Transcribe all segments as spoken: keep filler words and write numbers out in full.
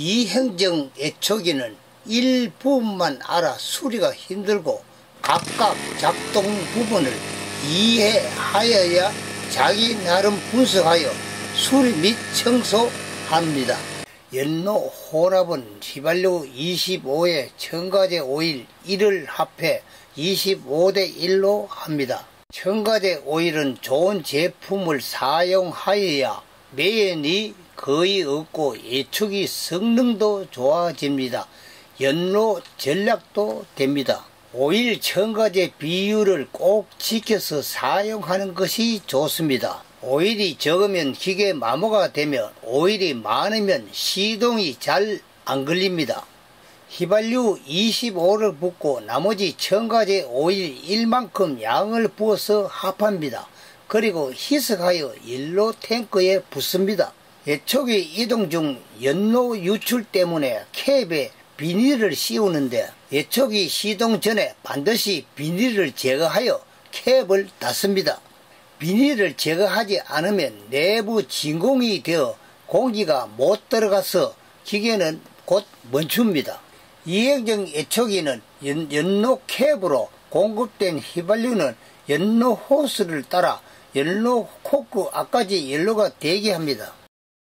이 행정 애초기는 일부분만 알아 수리가 힘들고 각각 작동 부분을 이해하여야 자기 나름 분석하여 수리 및 청소합니다. 연로 혼합은 휘발유 이십오 에 첨가제 오일 일을 합해 이십오 대 일로 합니다. 첨가제 오일은 좋은 제품을 사용하여야 매연이 거의 없고 예측이 성능도 좋아집니다. 연로 전략도 됩니다. 오일 첨가제 비율을 꼭 지켜서 사용하는 것이 좋습니다. 오일이 적으면 기계 마모가 되며 오일이 많으면 시동이 잘 안 걸립니다. 휘발유 이십오를 붓고 나머지 첨가제 오일 일만큼 양을 부어서 합합니다. 그리고 희석하여 연로 탱크에 붓습니다. 예초기 이동 중 연로 유출 때문에 캡에 비닐을 씌우는데 예초기 시동 전에 반드시 비닐을 제거하여 캡을 닫습니다. 비닐을 제거하지 않으면 내부 진공이 되어 공기가 못 들어가서 기계는 곧 멈춥니다. 이행정 애초기는 연, 연로 캡으로 공급된 휘발유는 연로 호스를 따라 연로 코크 앞까지 연로가 되게 합니다.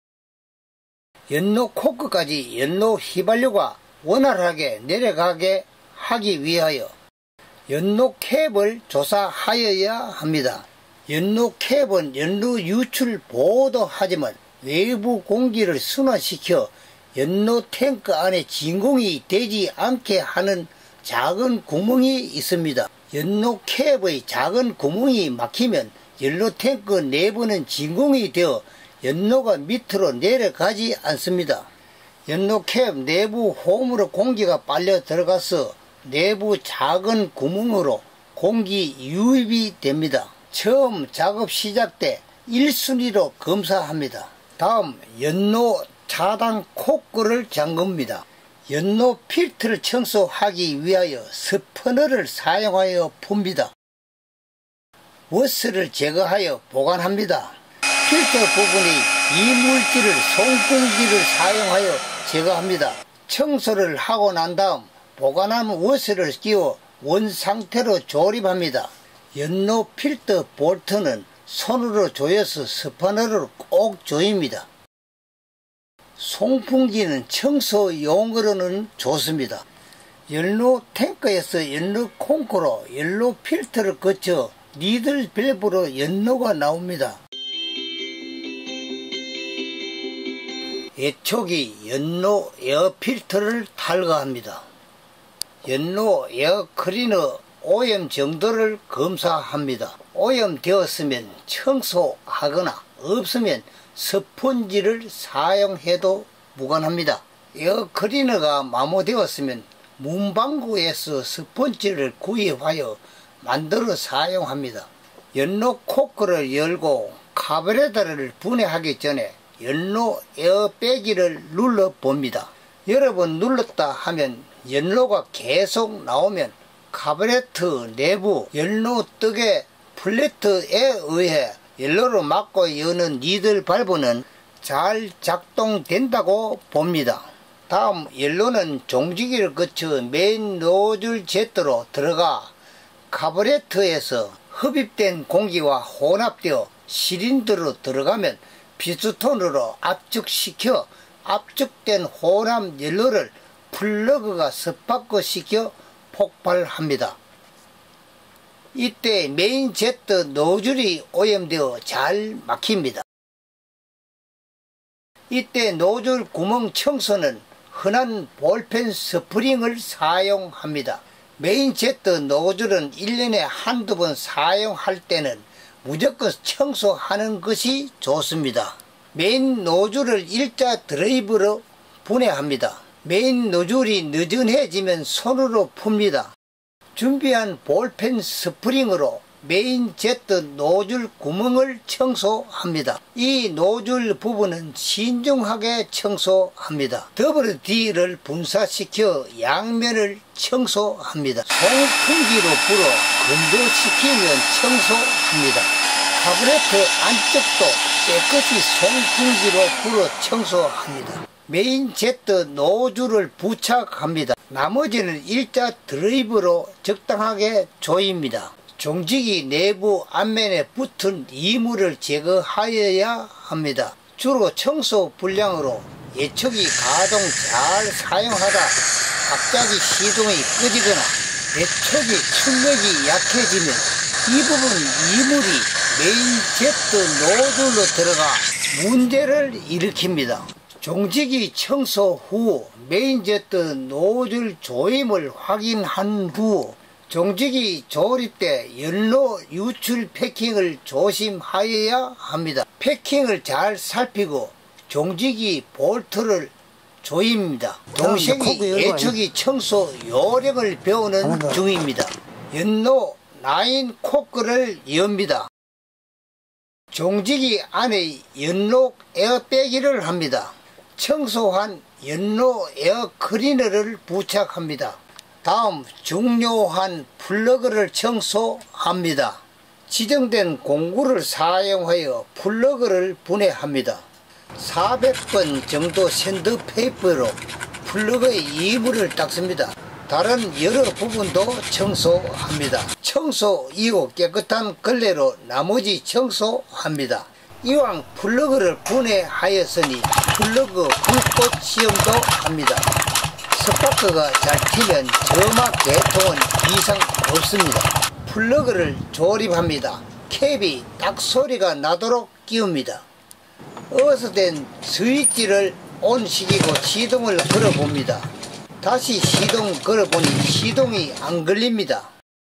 연로 코크까지 연로 휘발유가 원활하게 내려가게 하기 위하여 연로 캡을 조사하여야 합니다. 연로 캡은 연료 유출 보호도 하지만 외부 공기를 순환시켜 연료 탱크 안에 진공이 되지 않게 하는 작은 구멍이 있습니다. 연료 캡의 작은 구멍이 막히면 연료 탱크 내부는 진공이 되어 연료가 밑으로 내려가지 않습니다. 연료 캡 내부 홈으로 공기가 빨려 들어가서 내부 작은 구멍으로 공기 유입이 됩니다. 처음 작업 시작 때 일 순위로 검사합니다. 다음 연료 차단 코크를 잠급니다. 연료 필터를 청소하기 위하여 스퍼너를 사용하여 풉니다. 워스를 제거하여 보관합니다. 필터 부분의 이물질을 송풍기를 사용하여 제거합니다. 청소를 하고 난 다음 보관한 워스를 끼워 원상태로 조립합니다. 연료 필터 볼트는 손으로 조여서 스파너로 꼭 조입니다. 송풍기는 청소용으로는 좋습니다. 연료 탱크에서 연료 콩크로 연료 필터를 거쳐 니들 밸브로 연료가 나옵니다. 예초기 연료 에어 필터를 탈거합니다. 연료 에어 클리너 오염 정도를 검사합니다. 오염되었으면 청소하거나 없으면 스펀지를 사용해도 무관합니다. 에어 클리너가 마모되었으면 문방구에서 스펀지를 구입하여 만들어 사용합니다. 연료 코크를 열고 카브레터를 분해하기 전에 연료 에어배기를 눌러 봅니다. 여러 번 눌렀다 하면 연료가 계속 나오면 카브레터 내부 연료 뜨개 플래트에 의해 연료를 막고 여는 니들 발브는 잘 작동된다고 봅니다. 다음 연료는 종지기를 거쳐 메인 노즐 제트로 들어가 카브레터에서 흡입된 공기와 혼합되어 실린더로 들어가면 피스톤으로 압축시켜 압축된 혼합 연료를 플러그가 스파크 시켜 폭발합니다. 이때 메인 제트 노즐이 오염되어 잘 막힙니다. 이때 노즐 구멍 청소는 흔한 볼펜 스프링을 사용합니다. 메인 제트 노즐은 일 년에 한두 번 사용할 때는 무조건 청소하는 것이 좋습니다. 메인 노즐을 일자 드라이브로 분해합니다. 메인 노즐이 느슨해지면 손으로 풉니다. 준비한 볼펜 스프링으로 메인 제트 노즐 구멍을 청소합니다. 이 노즐 부분은 신중하게 청소합니다. 더블유디를 분사시켜 양면을 청소합니다. 송풍기로 불어 건조시키면 청소합니다. 카브레터 안쪽도 깨끗이 송풍기로 불어 청소합니다. 메인 제트 노즐을 부착합니다. 나머지는 일자 드라이브로 적당하게 조입니다. 종직이 내부 앞면에 붙은 이물을 제거하여야 합니다. 주로 청소 불량으로 예척이 가동 잘 사용하다 갑자기 시동이 꺼지거나 예척이 출력이 약해지면 이 부분 이물이 메인 제트 노즐로 들어가 문제를 일으킵니다. 종직이 청소 후 메인 제트 노즐 조임을 확인한 후 종직이 조립돼 연로 유출 패킹을 조심하여야 합니다. 패킹을 잘 살피고 종직이 볼트를 조입니다. 동생이 예척이 청소 요령을 배우는 중입니다. 연로 라인 코크를 엽니다. 종직이 안에 연로 에어백기를 합니다. 청소한 연로 에어 클리너를 부착합니다. 다음 중요한 플러그를 청소합니다. 지정된 공구를 사용하여 플러그를 분해합니다. 사백 번 정도 샌드페이퍼로 플러그의 이물을 닦습니다. 다른 여러 부분도 청소합니다. 청소 이후 깨끗한 걸레로 나머지 청소합니다. 이왕 플러그를 분해하였으니 플러그 불꽃 시험도 합니다. 스파크가 잘 튀면 점막 개통은 이상 없습니다. 플러그를 조립합니다. 캡이 딱 소리가 나도록 끼웁니다. 어스된 스위치를 온시키고 시동을 걸어봅니다. 다시 시동 걸어보니 시동이 안 걸립니다.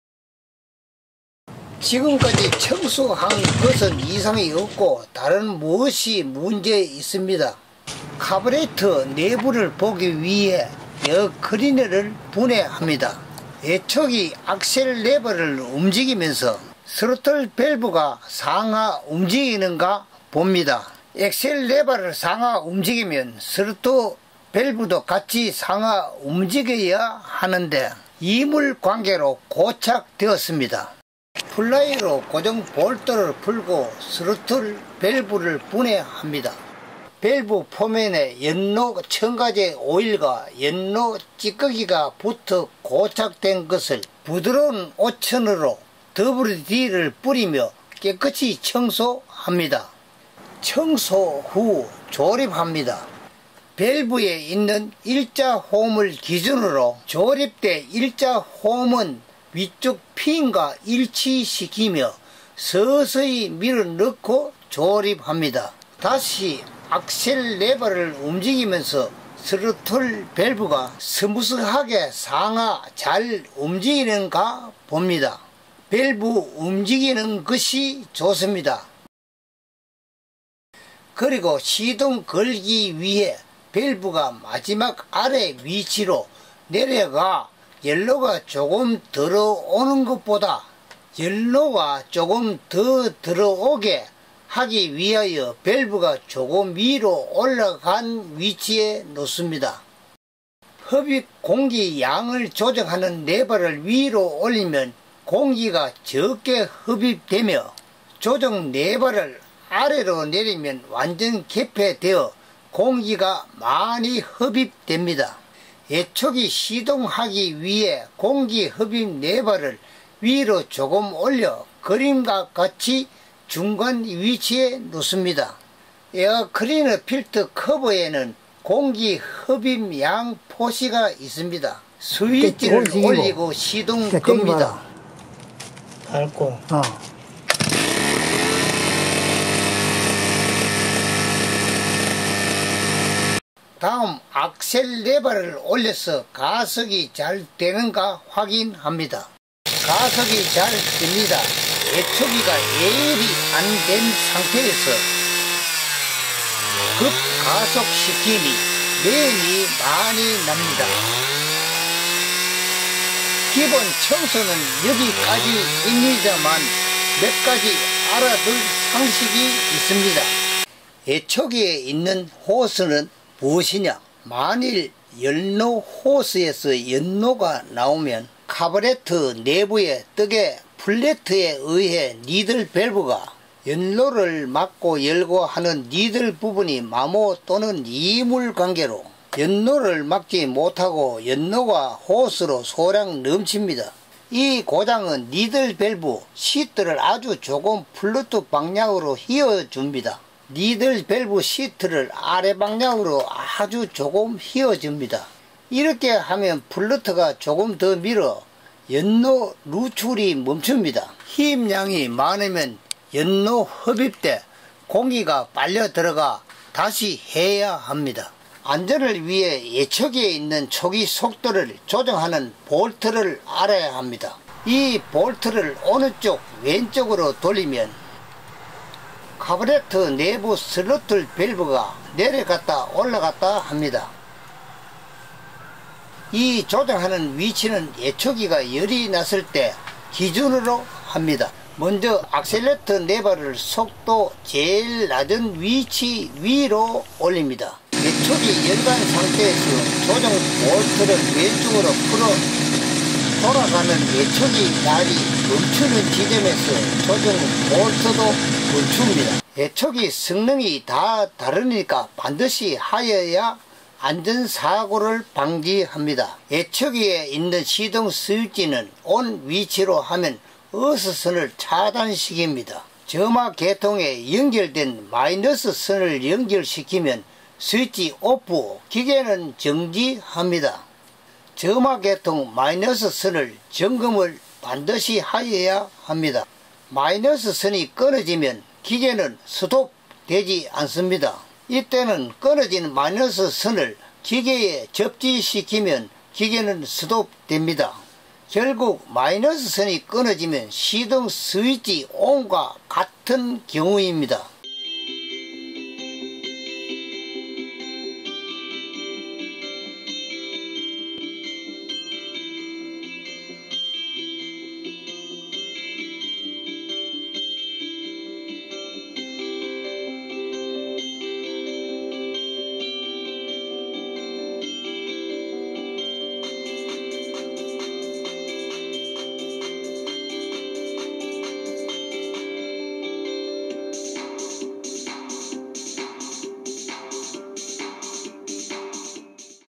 지금까지 청소한 것은 이상이 없고 다른 무엇이 문제 있습니다. 카브레이터 내부를 보기 위해 에어 클리너를 분해합니다. 예척이 악셀 레버를 움직이면서 스로틀 밸브가 상하 움직이는가 봅니다. 엑셀 레버를 상하 움직이면 스로틀 밸브도 같이 상하 움직여야 하는데 이물 관계로 고착되었습니다. 플라이로 고정 볼트를 풀고 스로틀 밸브를 분해합니다. 밸브 포면에 연로 첨가제 오일과 연로 찌꺼기가 붙어 고착된 것을 부드러운 오천으로 더블유디를 뿌리며 깨끗이 청소합니다. 청소 후 조립합니다. 밸브에 있는 일자 홈을 기준으로 조립된 일자 홈은 위쪽 핀과 일치시키며 서서히 밀어 넣고 조립합니다. 다시 악셀 레버를 움직이면서 스로틀 밸브가 스무스하게 상하 잘 움직이는가 봅니다. 밸브 움직이는 것이 좋습니다. 그리고 시동 걸기 위해 밸브가 마지막 아래 위치로 내려가 연로가 조금 들어오는 것보다 연로가 조금 더 들어오게 하기 위하여 밸브가 조금 위로 올라간 위치에 놓습니다. 흡입 공기 양을 조정하는 레버를 위로 올리면 공기가 적게 흡입되며 조정 레버를 아래로 내리면 완전 개폐되어 공기가 많이 흡입됩니다. 예촉이 시동하기 위해 공기 흡입 레버를 위로 조금 올려 그림과 같이 중간 위치에 놓습니다. 에어 클리너 필터 커버에는 공기 흡입 양 표시가 있습니다. 스위치를 올리고 시동 겁니다. 밟고 어. 다음 악셀 레버를 올려서 가속이 잘 되는가 확인합니다. 가속이 잘 됩니다. 예초기가 예열이 안 된 상태에서 급 가속시키니 매연이 많이 납니다. 기본 청소는 여기까지입니다만 몇 가지 알아둘 상식이 있습니다. 예초기에 있는 호스는 무엇이냐? 만일 연로 호스에서 연로가 나오면 카브레터 내부의 떡의 플레트에 의해 니들 밸브가 연로를 막고 열고 하는 니들 부분이 마모 또는 이물 관계로 연로를 막지 못하고 연로가 호스로 소량 넘칩니다. 이 고장은 니들 밸브 시트를 아주 조금 플루트 방향으로 휘어줍니다. 니들 밸브 시트를 아래 방향으로 아주 조금 휘어줍니다. 이렇게 하면 플루트가 조금 더 밀어 연로 누출이 멈춥니다. 힘량이 많으면 연로 흡입 때 공기가 빨려 들어가 다시 해야 합니다. 안전을 위해 예측에 있는 초기 속도를 조정하는 볼트를 알아야 합니다. 이 볼트를 어느 쪽 왼쪽으로 돌리면 카브레터 내부 스로틀 밸브가 내려갔다 올라갔다 합니다. 이 조정하는 위치는 예초기가 열이 났을 때 기준으로 합니다. 먼저 악셀레터 네바를 속도 제일 낮은 위치 위로 올립니다. 예초기 열간 상태에서 조정 볼트를 왼쪽으로 풀어 돌아가는 예초기 날이 멈추는 지점에서 조정 볼트도 멈춥니다. 예초기 성능이 다 다르니까 반드시 하여야 안전사고를 방지합니다. 예초기에 있는 시동 스위치는 온 위치로 하면 어스선을 차단시킵니다. 점화 계통에 연결된 마이너스 선을 연결시키면 스위치 오프, 기계는 정지합니다. 점화 계통 마이너스 선을 점검을 반드시 하여야 합니다. 마이너스 선이 끊어지면 기계는 스톱되지 않습니다. 이때는 끊어진 마이너스 선을 기계에 접지시키면 기계는 스톱됩니다. 결국 마이너스 선이 끊어지면 시동 스위치 온과 같은 경우입니다.